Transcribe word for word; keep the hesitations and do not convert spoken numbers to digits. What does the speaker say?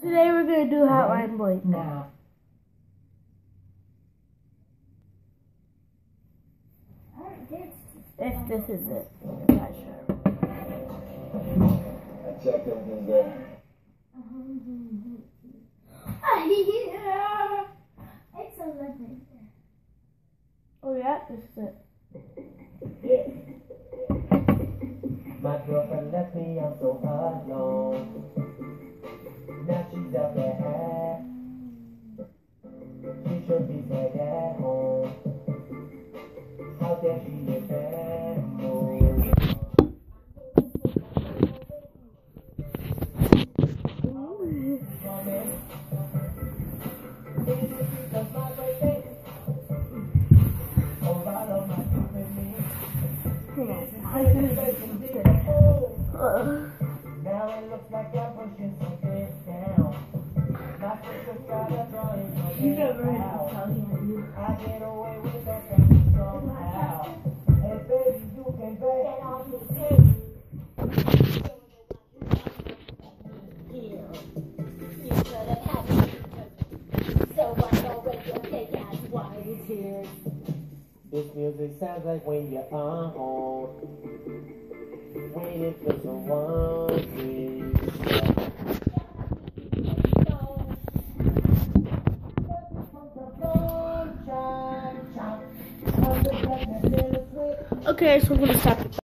Today we're gonna do Hotline Bling. Now. If this is it, I'm not sure. I checked everything there. Yeah. It's eleven. Oh yeah, this is it. Yeah. My girlfriend left me, I'm so alone. Now she's out there. She should be staying at home. How dare she get back home? Now it looks like I'm pushing some things down. My sister's got a drawing. You never heard me tell you. I get away with that thing somehow. Hey baby, you can bet. This music sounds like when you're on hold, waiting for someone to Okay, so we're gonna stop.